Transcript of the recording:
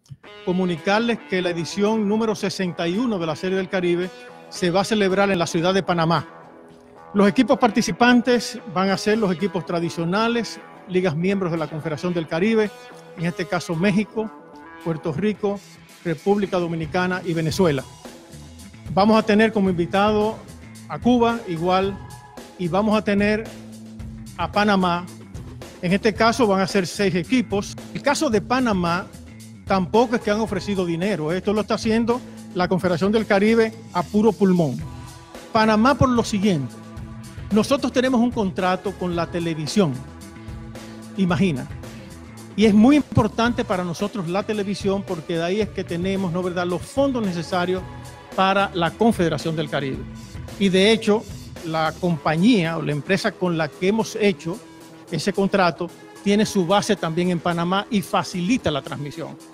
comunicarles que la edición número 61 de la Serie del Caribe se va a celebrar en la ciudad de Panamá. Los equipos participantes van a ser los equipos tradicionales, ligas miembros de la Confederación del Caribe, en este caso México, Puerto Rico, República Dominicana y Venezuela. Vamos a tener como invitado a Cuba igual y vamos a tener a Panamá. En este caso van a ser 6 equipos. El caso de Panamá tampoco es que han ofrecido dinero. Esto lo está haciendo la Confederación del Caribe a puro pulmón. Panamá por lo siguiente. Nosotros tenemos un contrato con la televisión. Imagina. Y es muy importante para nosotros la televisión porque de ahí es que tenemos, ¿no verdad?, los fondos necesarios para la Confederación del Caribe. Y de hecho, la compañía o la empresa con la que hemos hecho ese contrato tiene su base también en Panamá y facilita la transmisión.